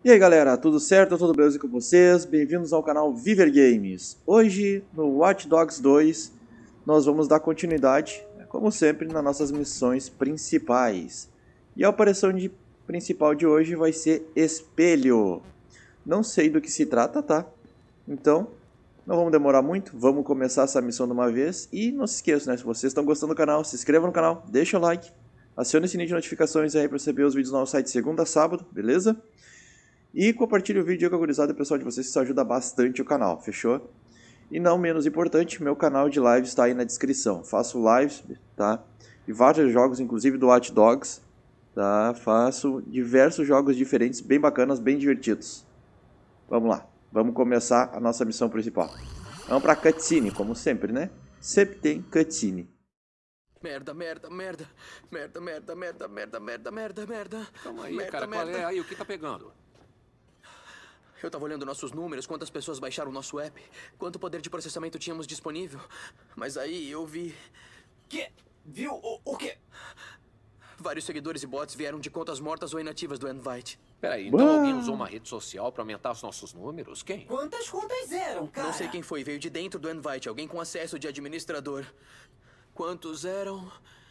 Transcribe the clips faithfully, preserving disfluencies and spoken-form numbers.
E aí galera, tudo certo? Tudo beleza com vocês? Bem-vindos ao canal Viver Games. Hoje, no Watch Dogs dois, nós vamos dar continuidade, como sempre, nas nossas missões principais. E a operação de, principal de hoje vai ser Espelho. Não sei do que se trata, tá? Então, não vamos demorar muito, vamos começar essa missão de uma vez. E não se esqueçam, né? Se vocês estão gostando do canal, se inscrevam no canal, deixa o like, acione o sininho de notificações aí para receber os vídeos no nosso site de segunda a sábado, beleza? E compartilhe o vídeo com a gurizada pessoal de vocês, isso ajuda bastante o canal, fechou? E não menos importante, meu canal de lives está aí na descrição. Faço lives, tá? De vários jogos, inclusive do Watch Dogs, tá? Faço diversos jogos diferentes, bem bacanas, bem divertidos. Vamos lá, vamos começar a nossa missão principal. Vamos pra cutscene, como sempre, né? Sempre tem cutscene. Merda, merda, merda, merda, merda, merda, merda, merda, merda, merda. Calma aí, merda, cara, merda. qual é aí? O que tá pegando? Eu tava olhando nossos números, quantas pessoas baixaram o nosso app, quanto poder de processamento tínhamos disponível. Mas aí eu vi... Que? Viu? O, o quê? Vários seguidores e bots vieram de contas mortas ou inativas do Invite. Peraí, então Uau. alguém usou uma rede social pra aumentar os nossos números? Quem? Quantas contas eram, cara? Não sei quem foi, veio de dentro do Invite, alguém com acesso de administrador. Quantos eram?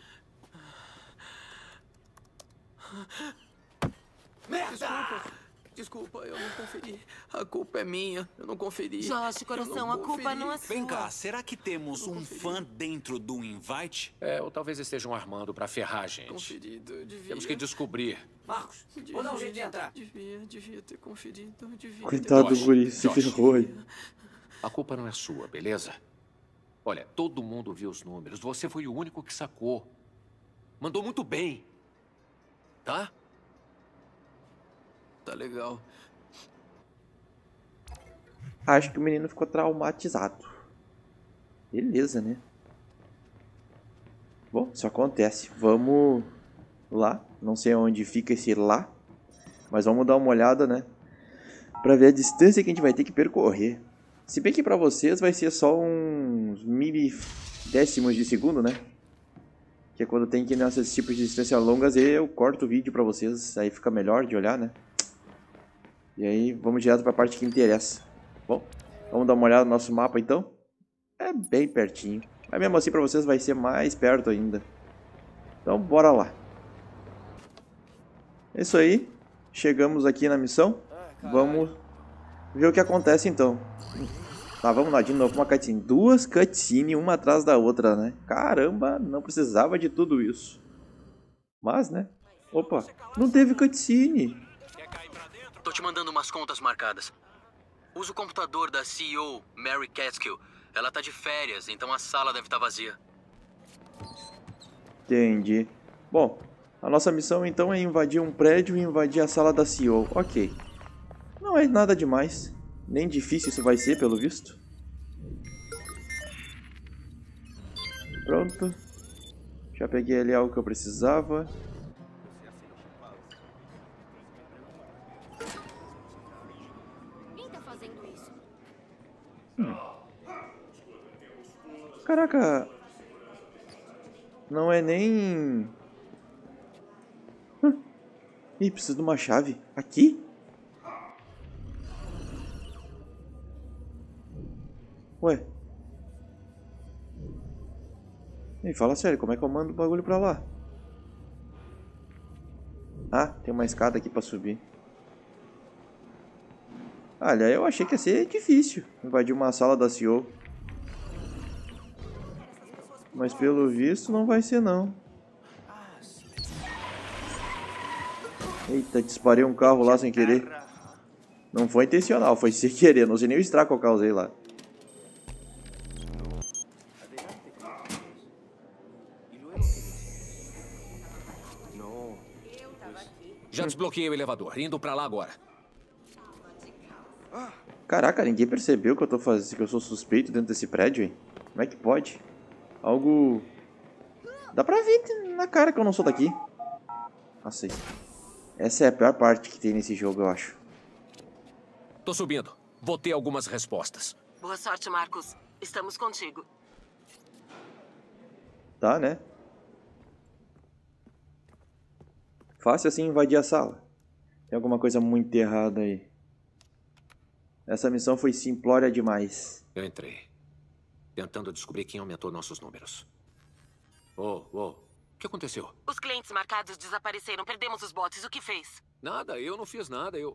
Merda! Desculpa, eu não conferi. A culpa é minha, eu não conferi. Josh, coração, Eu a não culpa não é conferi. sua. Vem cá, será que temos um fã dentro do Invite? É, ou talvez estejam armando pra ferrar a gente. Conferido, eu devia. Temos que descobrir. Marcos, vou dar um jeito de entrar. Devia, devia ter conferido, devia Coitado do Josh, guri, se Josh. ferrou aí. A culpa não é sua, beleza? Olha, todo mundo viu os números. Você foi o único que sacou. Mandou muito bem. Tá? Tá legal. Acho que o menino ficou traumatizado. Beleza, né? Bom, isso acontece. Vamos lá. Não sei onde fica esse lá. Mas vamos dar uma olhada, né? Pra ver a distância que a gente vai ter que percorrer. Se bem que pra vocês vai ser só uns milésimos de segundo, né? Que é quando tem que ir nesses tipos de distâncias longas, eu corto o vídeo pra vocês. Aí fica melhor de olhar, né? E aí vamos direto pra parte que interessa. Bom, vamos dar uma olhada no nosso mapa então. É bem pertinho. Mas mesmo assim pra vocês vai ser mais perto ainda. Então bora lá. É isso aí. Chegamos aqui na missão. Vamos ver o que acontece então. Tá, vamos lá de novo uma cutscene. Duas cutscenes, uma atrás da outra, né? Caramba, não precisava de tudo isso. Mas, né? Opa, não teve cutscene. Tô te mandando umas contas marcadas. Usa o computador da C E O, Mary Catskill. Ela tá de férias, então a sala deve estar vazia. Entendi. Bom, a nossa missão então é invadir um prédio e invadir a sala da C E O. Ok. Não é nada demais. Nem difícil isso vai ser, pelo visto. Pronto. Já peguei ali algo que eu precisava. Quem tá fazendo isso? Caraca. Não é nem... Hã? Ih, preciso de uma chave. Aqui? Ué. Ei, fala sério, como é que eu mando o bagulho pra lá? Ah, tem uma escada aqui pra subir. Olha, eu achei que ia ser difícil invadir uma sala da C E O. Mas pelo visto não vai ser não. Eita, disparei um carro lá sem querer. Não foi intencional, foi sem querer. Não sei nem o estrago que eu causei lá. Já desbloqueei o elevador. Indo pra lá agora. Caraca, ninguém percebeu que eu tô fazendo, que eu sou suspeito dentro desse prédio, hein? Como é que pode? Algo... Dá pra ver na cara que eu não sou daqui. Nossa, essa é a pior parte que tem nesse jogo, eu acho. Tô subindo. Vou ter algumas respostas. Boa sorte, Marcos. Estamos contigo. Tá, né? Fácil assim invadir a sala. Tem alguma coisa muito errada aí. Essa missão foi simplória demais. Eu entrei, tentando descobrir quem aumentou nossos números. Oh, oh, o que aconteceu? Os clientes marcados desapareceram. Perdemos os bots. O que fez? Nada, eu não fiz nada, eu...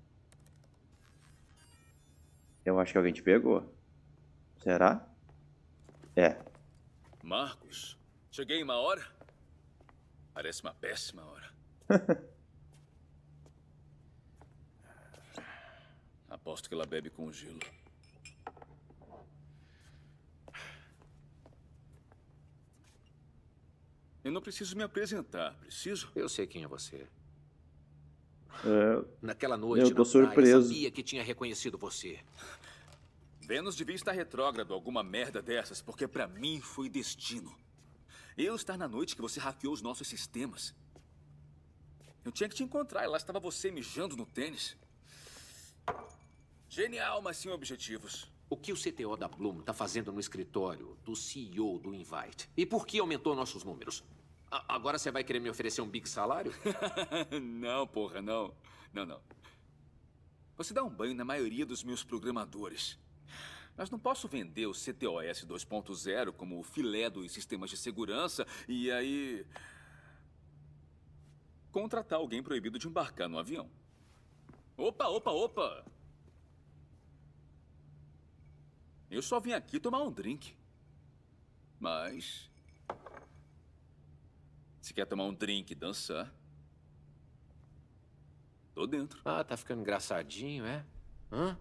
Eu acho que alguém te pegou. Será? É. Marcos, cheguei em uma hora? Parece uma péssima hora. Aposto que ela bebe com gelo. Eu não preciso me apresentar, preciso? Eu sei quem é você. É, Naquela noite, eu tô na praia, surpreso. sabia que tinha reconhecido você. Vênus devia estar retrógrado, alguma merda dessas, porque pra mim foi destino. Eu estar na noite que você hackeou os nossos sistemas. Eu tinha que te encontrar e lá estava você mijando no tênis. Genial, mas sem objetivos. O que o C T O da Bloom tá fazendo no escritório do C E O do Invite? E por que aumentou nossos números? A- agora você vai querer me oferecer um big salário? Não, porra, não. Não, não. Você dá um banho na maioria dos meus programadores. Mas não posso vender o C T O S dois ponto zero como o filé dos sistemas de segurança e aí... contratar alguém proibido de embarcar no avião. Opa, opa, opa! Eu só vim aqui tomar um drink. Mas... se quer tomar um drink e dançar... tô dentro. Ah, tá ficando engraçadinho, é? Hã?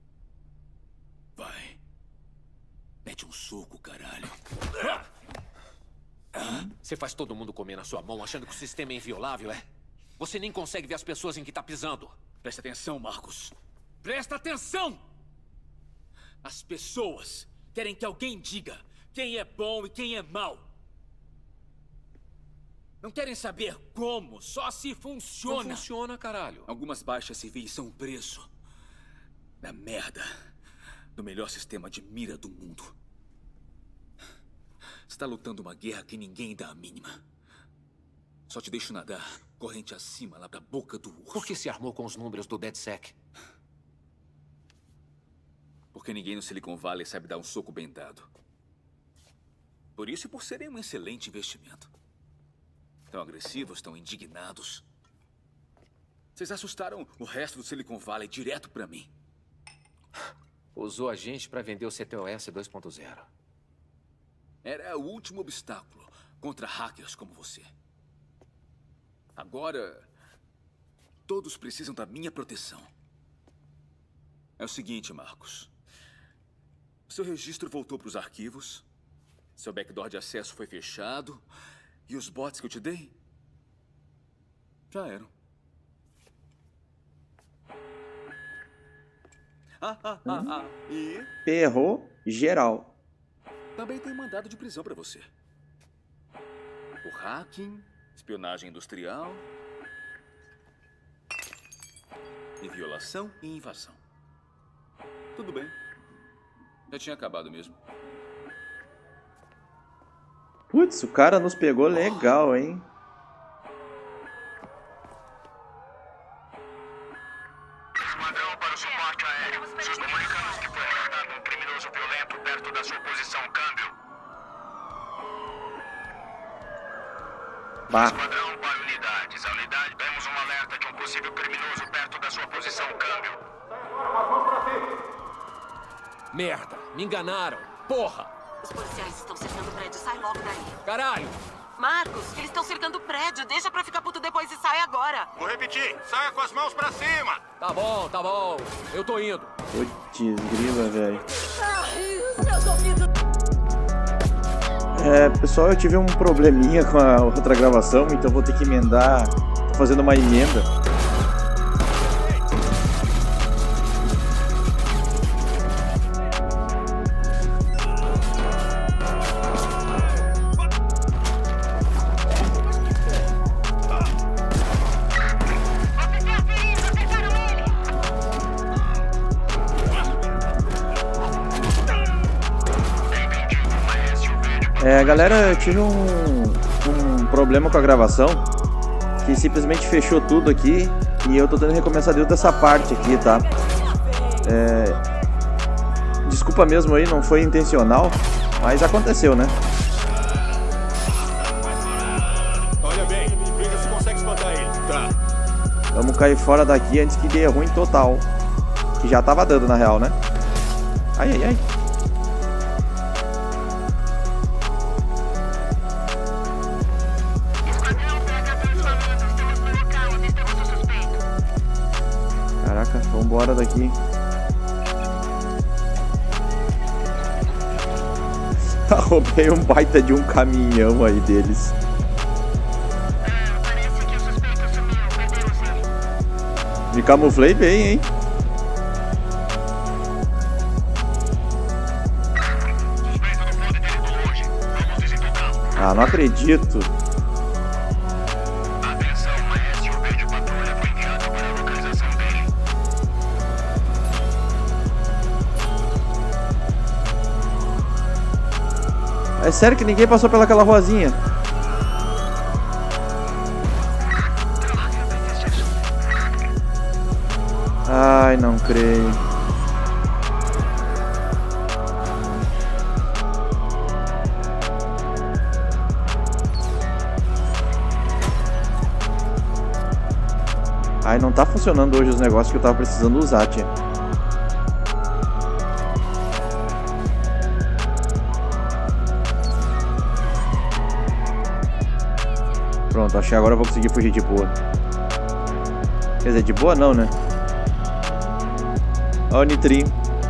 Vai. Mete um soco, caralho. Você faz todo mundo comer na sua mão achando que o sistema é inviolável, é? Você nem consegue ver as pessoas em que tá pisando. Presta atenção, Marcos. Presta atenção! As pessoas querem que alguém diga quem é bom e quem é mau. Não querem saber como, só se funciona. Não funciona, caralho. Algumas baixas civis são preso na merda do melhor sistema de mira do mundo. Está lutando uma guerra que ninguém dá a mínima. Só te deixo nadar corrente acima lá da boca do urso. Por que se armou com os números do DedSec? Porque ninguém no Silicon Valley sabe dar um soco bem dado. Por isso e por serem um excelente investimento. Tão agressivos, tão indignados. Vocês assustaram o resto do Silicon Valley direto pra mim. Usou a gente pra vender o C T O S dois ponto zero. Era o último obstáculo contra hackers como você. Agora, todos precisam da minha proteção. É o seguinte, Marcos. Seu registro voltou para os arquivos. Seu backdoor de acesso foi fechado. E os bots que eu te dei já eram. Ah, ah, ah, ah. E Ferrou geral. também tem mandado de prisão para você. Por hacking, espionagem industrial e violação e invasão. Tudo bem. Já tinha acabado mesmo. Putz, o cara nos pegou legal, hein? Esquadrão para o suporte aéreo. Seus comunicamos que foi arrestado um criminoso violento perto da sua posição câmbio. Bah. Esquadrão para unidades. A unidade, temos um alerta de um possível criminoso perto da sua posição câmbio. Merda, me enganaram. Porra! Os policiais estão cercando o prédio. Sai logo daí. Caralho! Marcos, eles estão cercando o prédio. Deixa pra ficar puto depois e sai agora. Vou repetir. Saia com as mãos pra cima. Tá bom, tá bom. Eu tô indo. Putz, grila, velho. Ai, meus ouvidos. É, pessoal, eu tive um probleminha com a outra gravação, então vou ter que emendar. Tô fazendo uma emenda. É, galera, eu tive um, um problema com a gravação, que simplesmente fechou tudo aqui E eu tô tendo que recomeçar desde essa parte aqui, tá? É... Desculpa mesmo aí, não foi intencional, mas aconteceu, né? Olha bem, veja se consegue espantar ele. Tá. Vamos cair fora daqui antes que dê ruim total. Que já tava dando, na real, né? Ai, ai, ai. Caraca, vambora daqui. Roubei um baita de um caminhão aí deles. Parece que o suspeito sumiu. Cadê o Zé? Me camuflei bem, hein? Suspeito não pode ter ido longe. Vamos desentocá-lo. Ah, não acredito. Atenção, uma S U V de patrulha foi enviada para a localização dele. É sério que ninguém passou pelaquela ruazinha? Ai, não creio. Ai, não tá funcionando hoje os negócios que eu tava precisando usar, tia. Pronto, acho que agora eu vou conseguir fugir de boa. Quer dizer, de boa não, né? Ó o Nitrinho.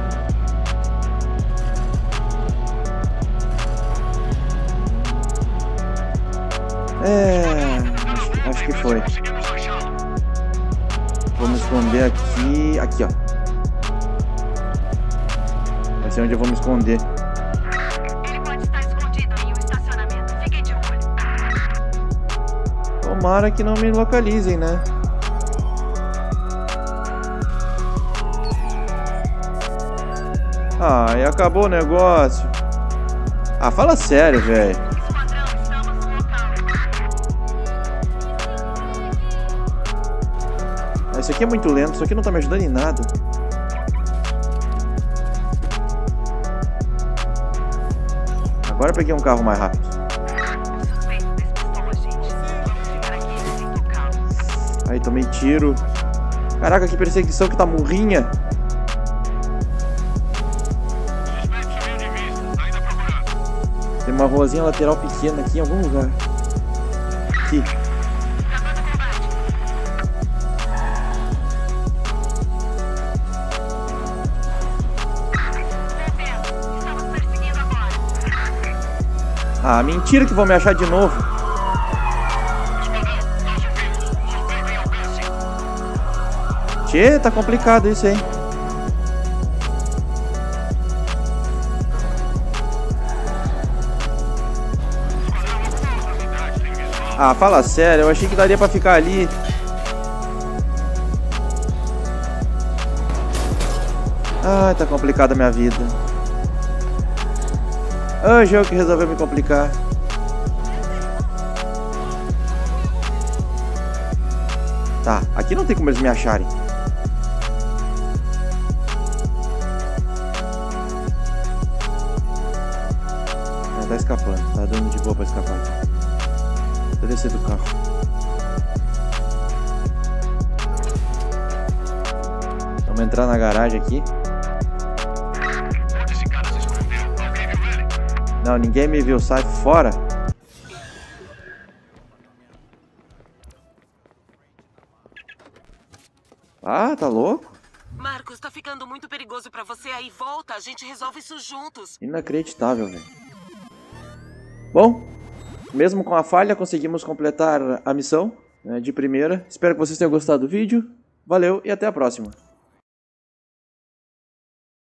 É... Acho, acho que foi. Conseguimos achá-lo. Vamos esconder aqui... Aqui, ó. Vai ser onde eu vou me esconder. Ele pode estar escondido em um estacionamento. Fiquem de olho. Tomara que não me localizem, né? Ah, e acabou o negócio. Ah, fala sério, velho. Esquadrão, estamos no local. Ah, isso aqui é muito lento, isso aqui não tá me ajudando em nada. Agora eu peguei um carro mais rápido. O suspeito despistou a gente. Vamos ficar aqui e desentocá-lo. Aí, tomei tiro. Caraca, que perseguição que tá murrinha. Suspeito sumiu de vista. Ainda procurando. Tem uma ruazinha lateral pequena aqui em algum lugar. Aqui. Acabando o combate. Defendo. Estamos perseguindo agora. Ah, mentira que vão me achar de novo. Esquadrão, nós ouvimos. Suspeito em alcance. Tchê, tá complicado isso, hein? Ah, fala sério, eu achei que daria pra ficar ali. Ai, tá complicada a minha vida. Ah, o jogo que resolveu me complicar. Tá, aqui não tem como eles me acharem. Não, tá escapando, tá dando de boa pra escapar. Vou descer do carro. Vamos entrar na garagem aqui. Onde esse cara se escondeu? Alguém viu ele? Não, ninguém me viu, sai fora. Ah, tá louco? Marcos, tá ficando muito perigoso pra você aí. Volta, a gente resolve isso juntos. Inacreditável, velho. Bom, mesmo com a falha, conseguimos completar a missão, né, de primeira. Espero que vocês tenham gostado do vídeo. Valeu e até a próxima.